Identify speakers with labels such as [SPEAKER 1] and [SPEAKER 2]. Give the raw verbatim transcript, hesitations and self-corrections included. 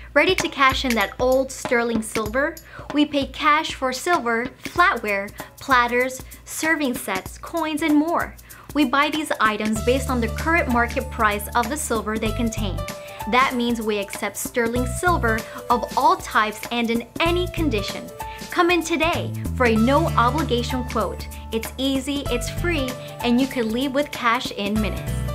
[SPEAKER 1] Ready to cash in that old sterling silver? We pay cash for silver, flatware, platters, serving sets, coins, and more. We buy these items based on the current market price of the silver they contain. That means we accept sterling silver of all types and in any condition. Come in today for a no obligation quote. It's easy, it's free, and you can leave with cash in minutes.